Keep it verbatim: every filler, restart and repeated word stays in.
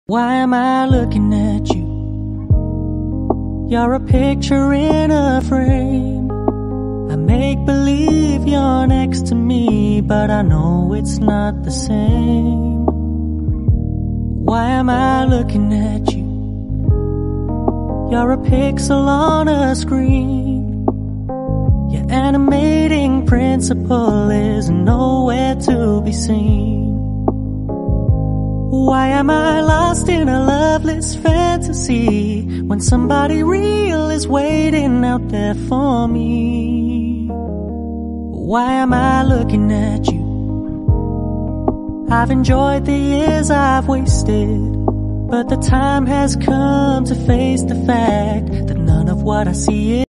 Why am I looking at you? You're a picture in a frame. I make believe you're next to me, but I know it's not the same. Why am I looking at you? You're a pixel on a screen. Your animating principle is nowhere to be seen. Why am I lost in a loveless fantasy when somebody real is waiting out there for me? Why am I looking at you? I've enjoyed the years I've wasted, but the time has come to face the fact that none of what I see is